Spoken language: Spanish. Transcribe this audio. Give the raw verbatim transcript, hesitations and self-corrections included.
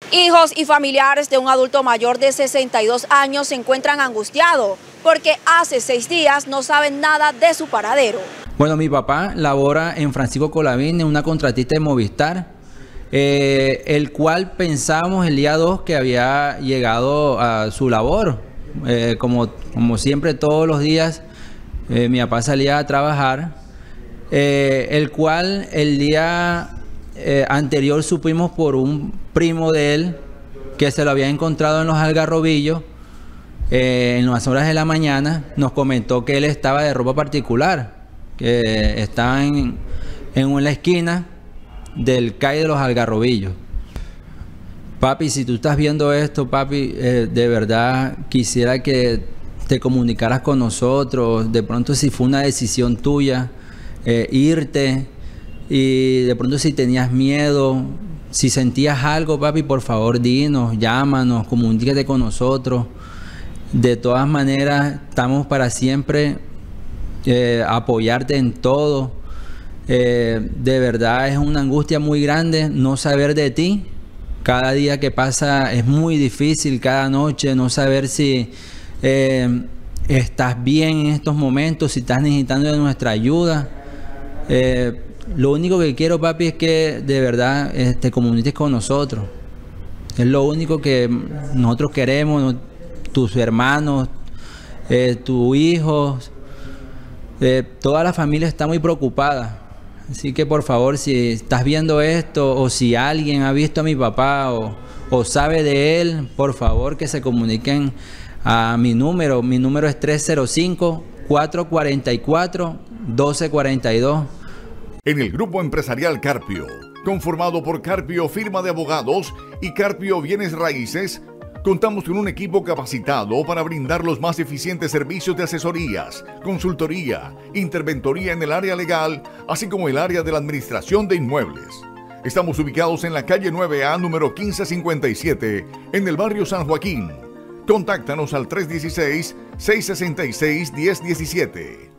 Hijos y familiares de un adulto mayor de sesenta y dos años se encuentran angustiados porque hace seis días no saben nada de su paradero. Bueno, mi papá labora en Francisco Colavine, una contratista de Movistar, eh, el cual pensábamos el día dos que había llegado a su labor. Eh, como, como siempre, todos los días eh, mi papá salía a trabajar, eh, el cual el día eh, anterior supimos por un primo de él que se lo había encontrado en los Algarrobillos eh, en las horas de la mañana. Nos comentó que él estaba de ropa particular, que estaba en, en una esquina del calle de los Algarrobillos. Papi, si tú estás viendo esto, papi, eh, de verdad quisiera que te comunicaras con nosotros. De pronto, si fue una decisión tuya eh, irte, y de pronto si tenías miedo, si sentías algo, papi, por favor dinos, llámanos, comunícate con nosotros. De todas maneras, estamos para siempre eh, apoyarte en todo. Eh, de verdad es una angustia muy grande no saber de ti. Cada día que pasa es muy difícil, cada noche, no saber si eh, estás bien en estos momentos, si estás necesitando de nuestra ayuda. Eh, lo único que quiero, papi, es que de verdad eh, te comuniques con nosotros. Es lo único que nosotros queremos, tus hermanos, eh, tus hijos, eh, toda la familia está muy preocupada. Así que por favor, si estás viendo esto o si alguien ha visto a mi papá o, o sabe de él, por favor que se comuniquen a mi número. Mi número es tres cero cinco, cuatro cuatro cuatro, uno dos cuatro dos. En el Grupo Empresarial Carpio, conformado por Carpio Firma de Abogados y Carpio Bienes Raíces, contamos con un equipo capacitado para brindar los más eficientes servicios de asesorías, consultoría, interventoría en el área legal, así como el área de la administración de inmuebles. Estamos ubicados en la calle nueve A, número quince cincuenta y siete, en el barrio San Joaquín. Contáctanos al tres uno seis, seis seis seis, uno cero uno siete.